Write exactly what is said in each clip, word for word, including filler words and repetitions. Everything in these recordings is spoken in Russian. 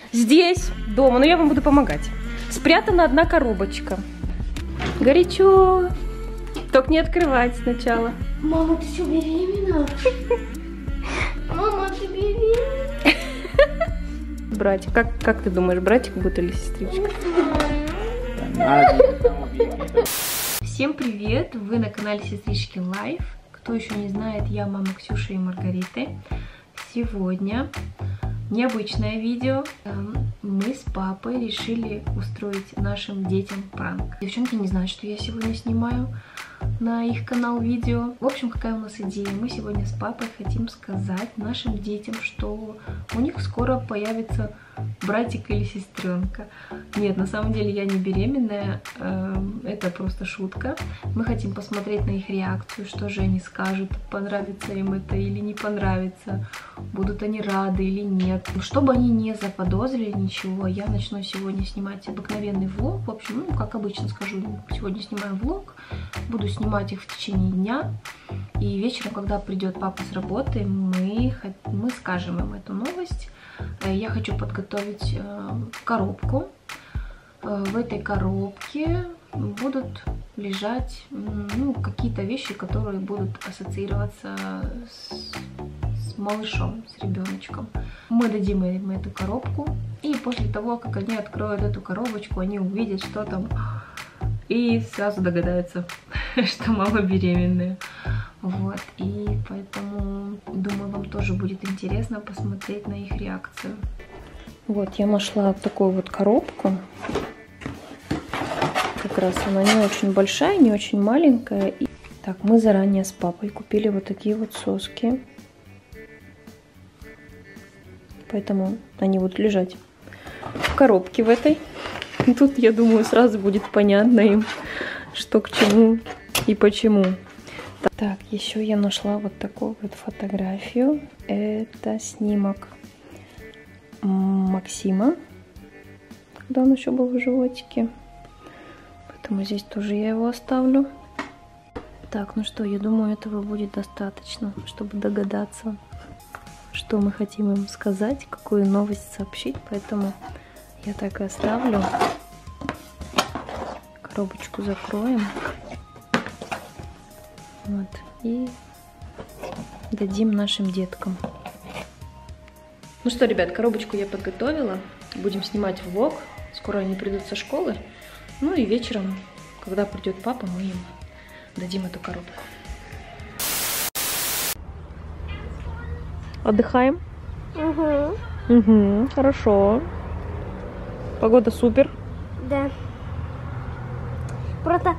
Здесь, дома, но я вам буду помогать. Спрятана одна коробочка. Горячо. Только не открывать сначала. Мама, ты что, беременна? Мама, ты беременна? Братик, как, как ты думаешь, братик будет или сестричка? Всем привет! Вы на канале Сестрички Лайф. Кто еще не знает, я мама Ксюши и Маргариты. Сегодня необычное видео. Мы с папой решили устроить нашим детям пранк. Девчонки не знают, что я сегодня снимаю на их канал видео. В общем, какая у нас идея? Мы сегодня с папой хотим сказать нашим детям, что у них скоро появится братик или сестренка. Нет, на самом деле я не беременная, это просто шутка. Мы хотим посмотреть на их реакцию, что же они скажут, понравится им это или не понравится, будут они рады или нет. Чтобы они не заподозрили ничего, я начну сегодня снимать обыкновенный влог. В общем, ну, как обычно скажу, сегодня снимаем влог, буду снимать их в течение дня. И вечером, когда придет папа с работы, мы, мы скажем им эту новость. Я хочу подготовить коробку. В этой коробке будут лежать ну, какие-то вещи, которые будут ассоциироваться с, с малышом, с ребеночком. Мы дадим им эту коробку, и после того, как они откроют эту коробочку, они увидят, что там, и сразу догадаются, что мама беременная. Вот, и поэтому, думаю, вам тоже будет интересно посмотреть на их реакцию. Вот, я нашла такую вот коробку. Как раз она не очень большая, не очень маленькая. И... Так, мы заранее с папой купили вот такие вот соски. Поэтому они будут лежать в коробке в этой. И тут, я думаю, сразу будет понятно им, что к чему и почему. Так, еще я нашла вот такую вот фотографию. Это снимок Максима, когда он еще был в животике. Поэтому здесь тоже я его оставлю. Так, ну что, я думаю, этого будет достаточно, чтобы догадаться, что мы хотим им сказать, какую новость сообщить. Поэтому я так и оставлю. Коробочку закроем. Вот, и дадим нашим деткам. Ну что, ребят, коробочку я подготовила. Будем снимать влог. Скоро они придут со школы. Ну и вечером, когда придет папа, мы им дадим эту коробку. Отдыхаем? Угу. Угу, хорошо. Погода супер. Да. Просто...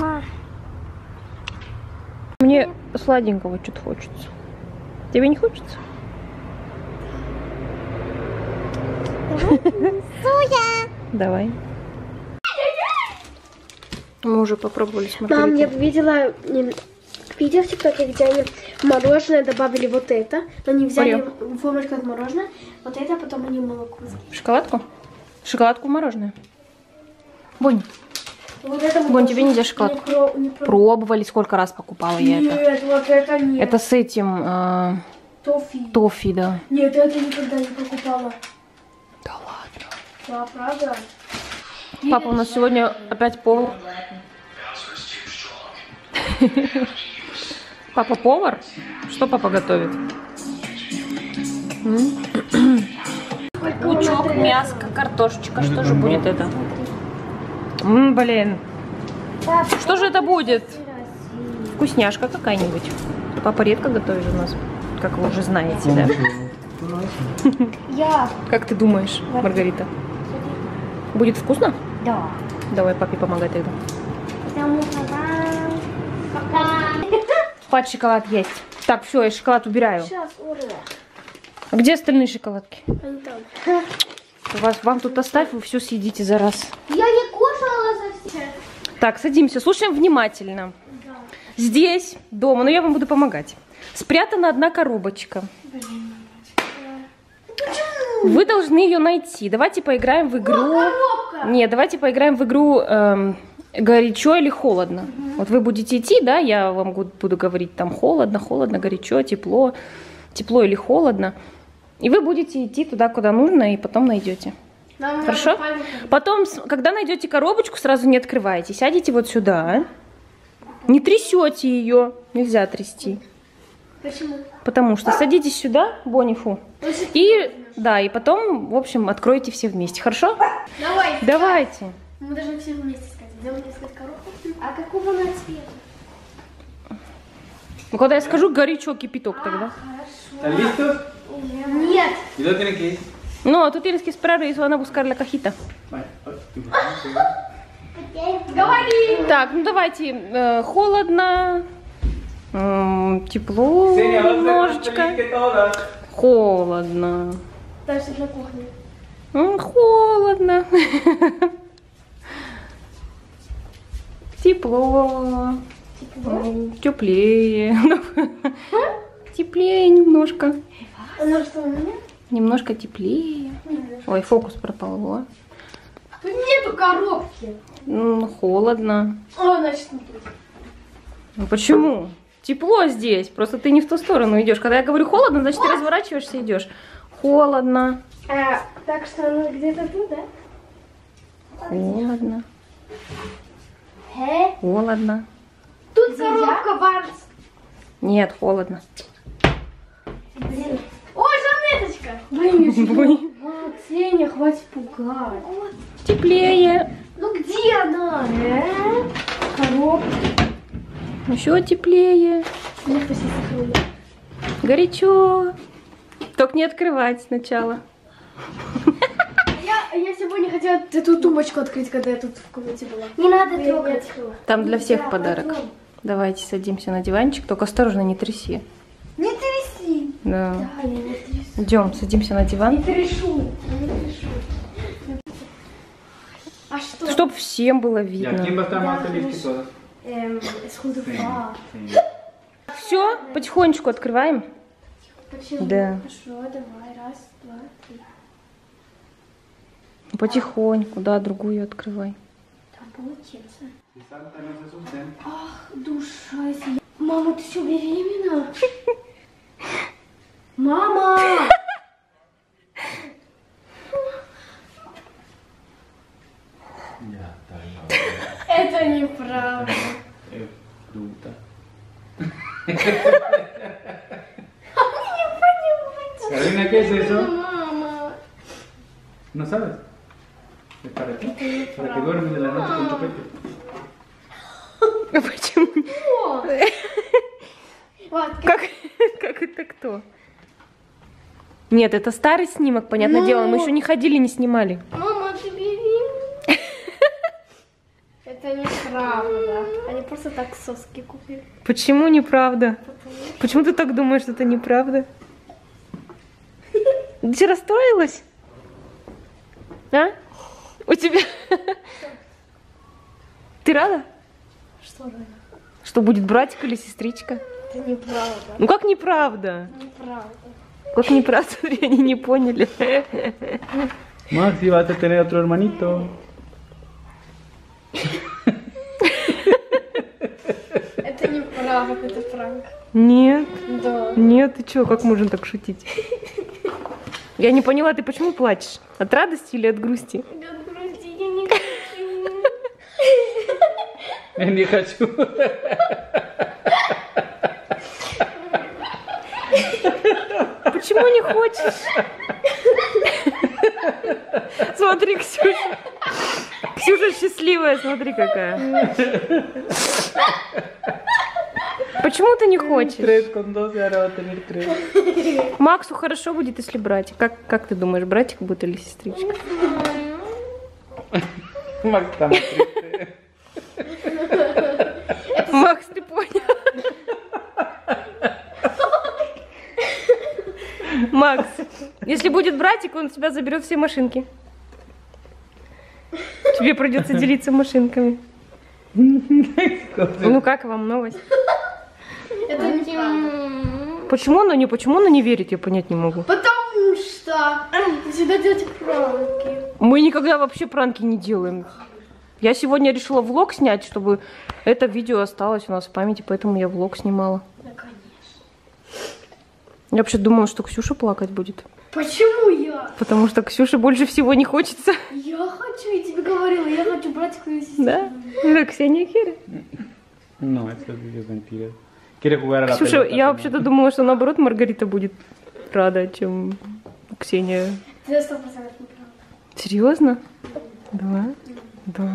Мне сладенького что-то хочется. Тебе не хочется? Суя! Давай. Мы уже попробовали смотреть. Мам, я видела видео в ТикТоке, где они мороженое добавили вот это. Они взяли формочку от мороженого, вот это, а потом они молоко. Шоколадку? Шоколадку в мороженое. Бонь. Вот это Бонь, тебе нельзя шоколадку. Не про, не про... Пробовали, сколько раз покупала я нет, это. Нет, вот это нет. Это с этим... Э... Тофи. Тофи, да. Нет, это никогда не покупала. Да ладно. Да, правда? Папа у нас сегодня опять повар. Папа повар? Что папа готовит? Лучок, мяско, картошечка. Что же будет это? Ммм, блин. Что же это будет? Вкусняшка какая-нибудь. Папа редко готовит у нас, как вы уже знаете, да? Я. Как ты думаешь, Маргарита? Будет вкусно? Да. Давай папе помогай тогда. Потому что Папа, шоколад есть. Так, все, я шоколад убираю. сейчас, ура. А где остальные шоколадки? Они там. Вас, вам тут оставь, вы все съедите за раз. Я не кушала совсем. Так, садимся, слушаем внимательно. Да. Здесь, дома, но я вам буду помогать. Спрятана одна коробочка. Блин. Вы должны ее найти. Давайте поиграем в игру. О, Нет, давайте поиграем в игру эм, горячо или холодно. Угу. Вот вы будете идти, да, я вам буду говорить там холодно, холодно, горячо, тепло, тепло или холодно. И вы будете идти туда, куда нужно, и потом найдете. Нам Хорошо? Потом, когда найдете коробочку, сразу не открывайте. Сядете вот сюда. Не трясете ее. Нельзя трясти. Почему? Потому что садитесь сюда, Бонифу. И, да, и потом, в общем, откройте все вместе. Хорошо? Давай. Давайте. Мы должны все вместе искать. Где мы искать коробку? А какого она цвета? Ну, когда я скажу горячо, кипяток тогда. Хорошо. ¿Listos? Нет. ¿Y dónde tienen que ir? No, tú tienes que esperar y van a buscar la cajita. Говори. Так, ну давайте. Э, холодно. М, тепло немножечко. Холодно. Дальше на кухне. М, холодно. Тепло. М, Теплее. Теплее немножко. Она что, у меня? Немножко теплее. Ой, фокус пропал. Во. Тут нету коробки. М, Холодно. О, значит, не будет. Ну почему? Тепло здесь. Просто ты не в ту сторону идешь. Когда я говорю холодно, значит ты разворачиваешься и идешь. Холодно. А, так что она где-то тут, да? Холодно. Э? Холодно. Тут коробка Варс. Нет, холодно. Блин. Ой, Жанеточка. Блин, Ксения, хватит пугать. Теплее. Ну где она? Э? Коробка. Еще теплее. Мне кто сейчас сохранил. Горячо. Только не открывать сначала. Я, я сегодня хотела эту тумбочку открыть, когда я тут в комнате была. Не надо трогать. Там для всех подарок. Давайте садимся на диванчик. Только осторожно, не тряси. Не тряси. Да. Да, я не трясу. Идем, садимся на Не диван. трешу. Не трешу. А что? Чтоб всем было ¿Y a видно. quién va a estar más feliz que todos? Эм, исходу Sí, фа. sí. Все, потихонечку открываем. Почему? Да. Хорошо, давай. Раз, два, три. Потихоньку, да, другую открывай. Там получится. Si salta, no se asusten. Ах, душа сия. Мама, ты что, беременна? Мама! Ya está, ya. Это неправда. Es fruta. Karina, ¿qué es eso? Мама. ¿No sabes? Es para ti. Para que duermes en la noche con chupete. Почему? О! Вот, Как, как это кто? Нет, это старый снимок, понятное Ну. дело. Мы еще не ходили, не снимали. мама, ты беременна? Это неправда. Они просто так соски купили. Почему неправда? Почему ты так думаешь, что это неправда? Ты расстроилась? А? У тебя... Ты рада? Что же? Что будет братик или сестричка? Это неправда. Ну как неправда? Неправда. Как неправда? Смотри, они не поняли. Maxi, vas a tener otro hermanito. Это неправда, это пранк. Нет, Да. нет, ты чё, как можно так шутить? Я не поняла, ты почему плачешь? От радости или от грусти? От грусти я не хочу. Я не хочу. Почему не хочешь? Смотри, Ксюша. Ксюша счастливая, смотри какая. Почему ты не хочешь? Tres con doce, ahora va a tener tres. Максу хорошо будет, если братик. Как, как ты думаешь, братик будет или сестричка? Max está más triste. Макс, ты понял? Макс, если будет братик, он у тебя заберет все машинки. Тебе придется делиться машинками. Ну как вам новость? Это неправда. Почему она не, почему она не верит, я понять не могу. Потому что всегда делать пранки. Мы никогда вообще пранки не делаем. Я сегодня решила влог снять, чтобы это видео осталось у нас в памяти, поэтому я влог снимала. Да, конечно. Я вообще думала, что Ксюша плакать будет. Почему я? Потому что Ксюше больше всего не хочется. Я хочу, я тебе говорила, я хочу братика и сестру. Да? Ну, Ксения quiere. No, eso es mentira. Quiere jugar a la Ксюша, pelota. я вообще-то думала, что наоборот Маргарита будет рада, чем Ксения. Это сто процентов неправда. Серьезно? Да? Да.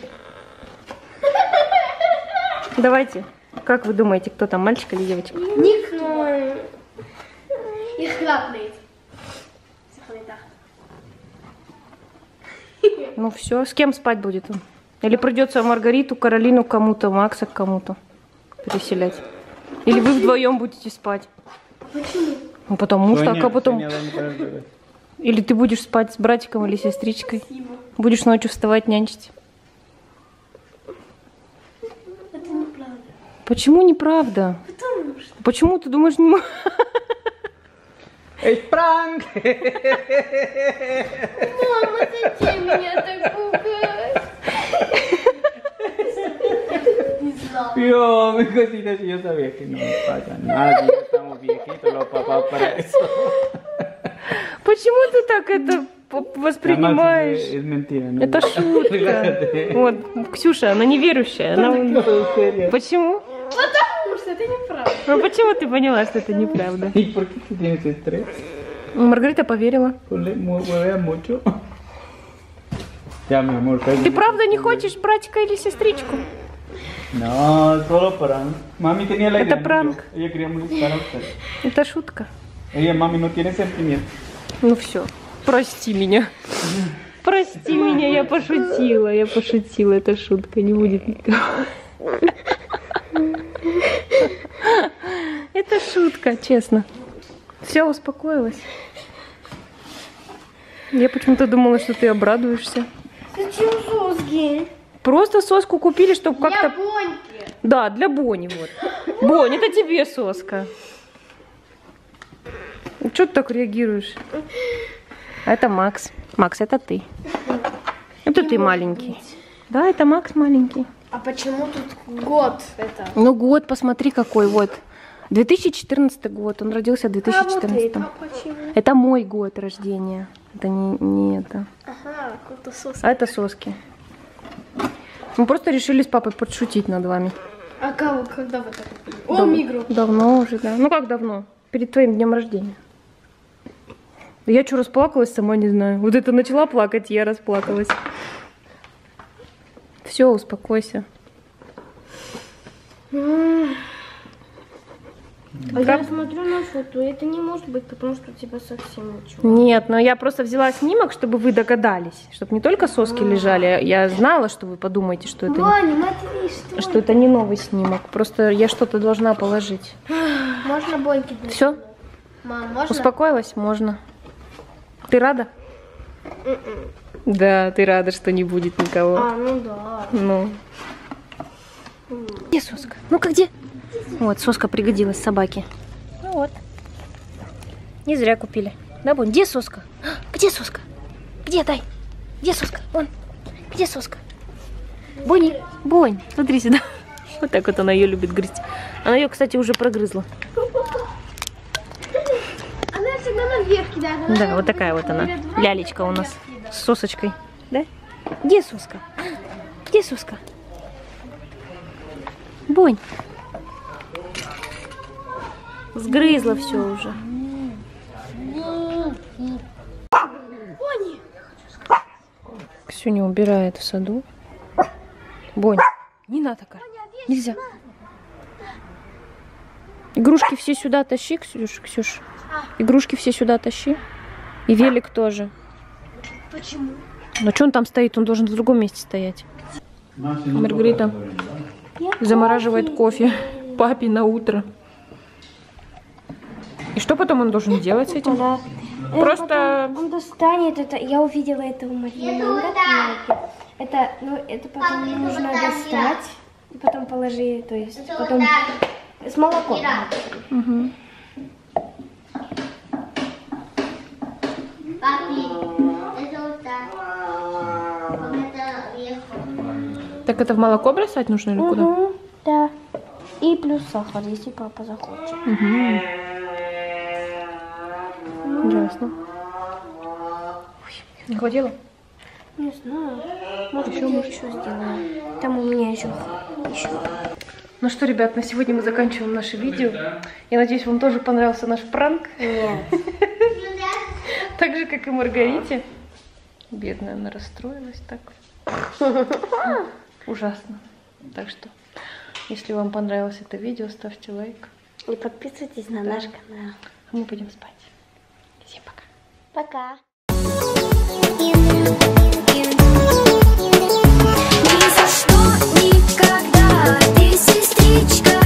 Давайте. Как вы думаете, кто там, мальчик или девочка? Никто. Ich glaube nicht. Ну все, с кем спать будет он? Или придется Маргариту, Каролину кому-то, Макса к кому-то переселять? Или вы вдвоем будете спать? Почему? Ну потому что, Соня, а потом... Соня, дай мне подожди. Или ты будешь спать с братиком или сестричкой? Будешь ночью вставать, нянчить? Это неправда. Почему неправда? Потому что. Почему ты думаешь не мо- ¡Es prank! Мама, зачем меня так пугаешь? Не знала. Yo, mi cosita, si yo sabía que no nos pasa nada, ya estamos viejitos los papás para eso. Почему ты так это п- воспринимаешь? Además, es, es mentira, ¿no? Это шутка. Fíjate. Вот, Ксюша, она неверующая. Она... No, en serio. Почему? Потому что это неправда. Ну почему ты поняла, что это неправда? ¿Y por qué tú tienes estrés? Маргарита поверила. Ponle, mu- mueve mucho. Ya, mi amor. Ты правда не хочешь братика или сестричку? No, solo prank. Mami tenía la idea. Это no пранк. yo. Ella quería molestar a usted. Это шутка. Ella, mami, no tiene sentimientos. Ну все, прости меня. Прости меня, я пошутила, я пошутила, это шутка, не будет никого. Это шутка, честно. Все, успокоилась. Я почему-то думала, что ты обрадуешься. Зачем соски? Просто соску купили, чтобы Для как-то... Боньки. Да, для Бони вот. Бонь, это тебе соска. Чего ты так реагируешь? А это Макс. Макс, это ты. Это ты маленький. Да, это Макс маленький. А почему тут год это? Ну год, посмотри какой, вот. две тысячи четырнадцатый год, он родился в две тысячи четырнадцатом. А вот это почему? Это мой год рождения. Это не, не это. Ага, какой-то соски. А это соски. Мы просто решили с папой подшутить над вами. А кого, когда вы так? О, Дав- Мигру. Давно уже, да. Ну как давно? Перед твоим днем рождения. Да я что, расплакалась, сама не знаю. Вот это начала плакать, я расплакалась. Все, успокойся. А я смотрю на фото, это не может быть, потому что у тебя совсем ничего. Нет, но я просто взяла снимок, чтобы вы догадались. Чтобы не только соски лежали. Я знала, что вы подумаете, что это, Ваня, смотри, что что это не новый снимок. Просто я что-то должна положить. Можно Боньки? Все? Мам, можно? Успокоилась? Можно. Ты рада? Да, ты рада, что не будет никого. А, ну да. Ну. Где соска? Ну-ка, где? Вот, соска пригодилась собаке. Ну вот. Не зря купили. Да, Бонь? Где соска? Где соска? Где, дай? Где соска? Вон. Где соска? Бонни, Бонь, смотри сюда. Вот так вот она ее любит грызть. Она ее, кстати, уже прогрызла. Она всегда наверх кидает. Она Да, вот такая вот она. наверх два, Лялечка у нас. наверх кидает. С сосочкой. Да? Где соска? Где соска? Бонь. Сгрызла все уже. Ксюня убирает в саду. Бонь, не надо, Кар. Нельзя. Игрушки все сюда тащи, Ксюш, Ксюш. Игрушки все сюда тащи. И велик тоже. Почему? Но что он там стоит? Он должен в другом месте стоять. Маргарита замораживает кофе папе на утро. И что потом он должен делать с этим? Да. Просто... Он достанет это. Я увидела это у Марии. Это, ну, это потом нужно достать и потом положи, то есть потом с молоком. Угу. Так это в молоко бросать нужно или куда? Угу, да. И плюс сахар, если папа захочет. Угу. Ясно. Ой, не хватило? Не знаю. Может, еще, может, еще сделаем. Там у меня еще. еще. Ну что, ребят, на сегодня мы заканчиваем наше видео. Я надеюсь, вам тоже понравился наш пранк. Нет. Так же, как и Маргарите. Бедная, она расстроилась так. Ужасно. Так что, если вам понравилось это видео, ставьте лайк. И подписывайтесь на наш канал. А мы пойдем спать. Всем пока. Пока. Ни за что никогда ты, сестричка.